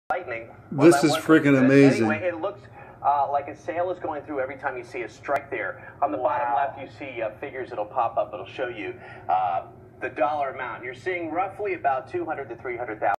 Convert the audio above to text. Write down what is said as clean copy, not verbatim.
Lightning. Well, this is freaking amazing. Anyway, it looks like a sale is going through every time you see a strike there. On the bottom left, you see figures that'll pop up. It'll show you the dollar amount. You're seeing roughly about 200 to 300,000.